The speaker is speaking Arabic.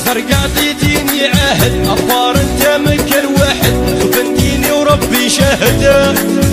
فرقاط يجيني عهد أطار انت من كل واحد شوف انتيني وربي شهده